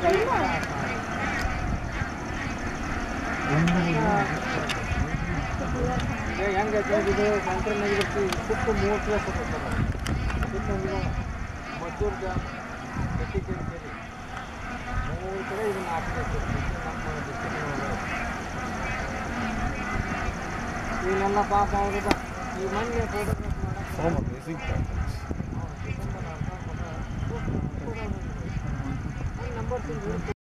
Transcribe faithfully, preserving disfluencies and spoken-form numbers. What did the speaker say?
ಹೆಂಗೆ ಇದು ಸೆಂಟ್ರಲ್ನಾಗ ಬರ್ತೀವಿ ಸುತ್ತ ಮೂವತ್ತು ಪ್ಲೇಸ್ ಹೋಗ್ತಾರೆ ಸುತ್ತ ಮದ್ದೂರು ಡ್ಯಾಮ್ ಗಟ್ಟಿಕೇರಿ ಕೇರಿ ಮೂರು ಕಡೆ ಇದನ್ನು ಹಾಕಬೇಕು ನಮ್ಮ ಡಿಸ್ಟ್ರಿಕ್ಟ್ ಇವನ್ನೆಲ್ಲ ಪಾಪ ಅವ್ರದ ಈ ಮೊನ್ನೆ ಫೋಟೋಗ್ರಾಫ್ ಮಾಡಕ್ಕೆ ನಂಬರ್